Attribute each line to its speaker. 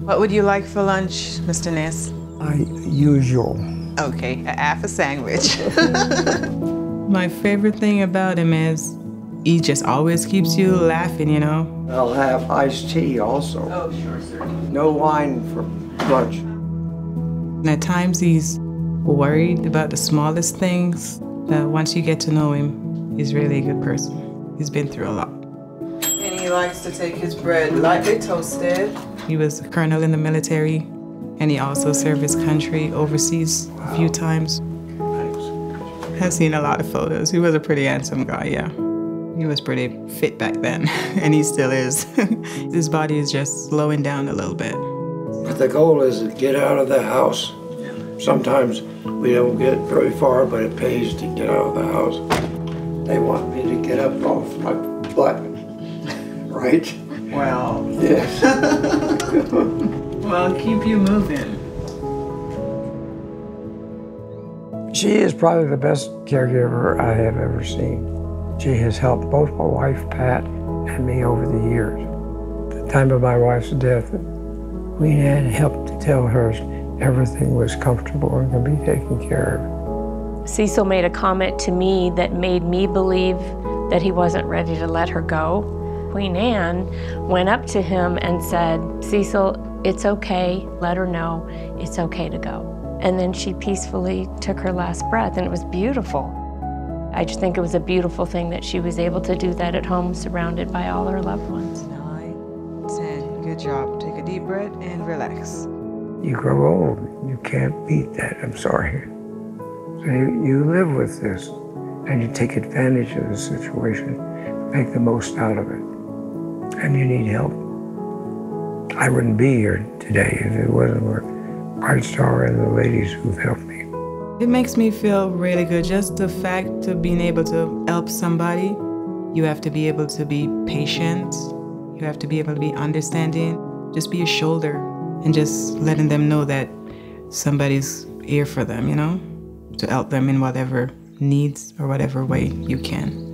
Speaker 1: What would you like for lunch, Mr. Ness?
Speaker 2: Usual.
Speaker 1: Okay, a half a sandwich. My favorite thing about him is he just always keeps you laughing, you know?
Speaker 2: I'll have iced tea also.
Speaker 1: Oh, sure, sir.
Speaker 2: No wine for lunch.
Speaker 1: And at times he's worried about the smallest things, but once you get to know him, he's really a good person. He's been through a lot. And he likes to take his bread lightly toasted. He was a colonel in the military, and he also served his country overseas a few times. I've seen a lot of photos. He was a pretty handsome guy, yeah. He was pretty fit back then, and he still is. His body is just slowing down a little bit.
Speaker 2: But the goal is to get out of the house. Sometimes we don't get very far, but it pays to get out of the house. They want me to get up off my butt, right?
Speaker 1: Well.
Speaker 2: Yes.
Speaker 1: Well, keep you moving.
Speaker 2: She is probably the best caregiver I have ever seen. She has helped both my wife, Pat, and me over the years. At the time of my wife's death, Queen Anne helped to tell her everything was comfortable and could be taken care of.
Speaker 3: Cecil made a comment to me that made me believe that he wasn't ready to let her go. Queen Anne went up to him and said, "Cecil, it's okay, let her know it's okay to go." And then she peacefully took her last breath, and it was beautiful. I just think it was a beautiful thing that she was able to do that at home, surrounded by all her loved ones.
Speaker 1: 9, 10, good job. Take a deep breath and relax.
Speaker 2: You grow old, you can't beat that, I'm sorry. So you live with this, and you take advantage of the situation, make the most out of it, and you need help. I wouldn't be here today if it wasn't for Bright Star and the ladies who've helped me.
Speaker 1: It makes me feel really good, just the fact of being able to help somebody. You have to be able to be patient, you have to be able to be understanding, just be a shoulder, and just letting them know that somebody's here for them, you know, to help them in whatever needs or whatever way you can.